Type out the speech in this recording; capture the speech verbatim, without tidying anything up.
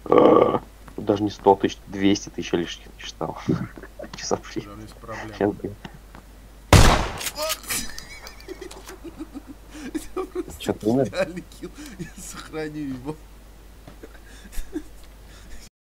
А, Даже не сто тысяч, двести тысяч лишних не считал. Часа при. Там есть проблема. Сейчас, блин. Это просто Чё ты умер? идеальный килл. Я сохраню его.